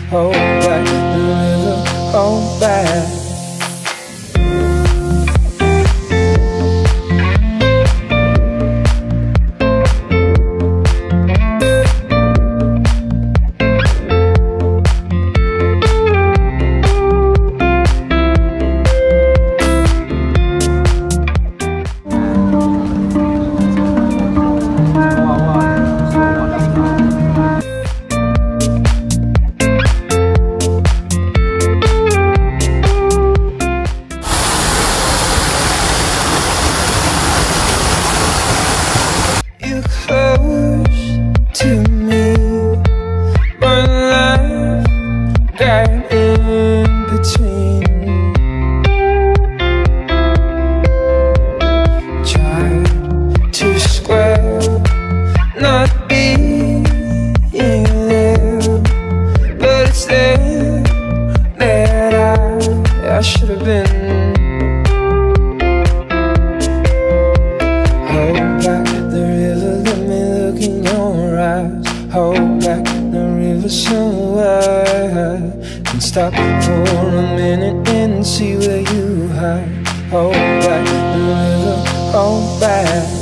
hold back the river, hold back. I should have been. Hold back the river, let me look in your eyes. Hold back the river so I can stop for a minute and see where you hide. Hold back the river, hold back.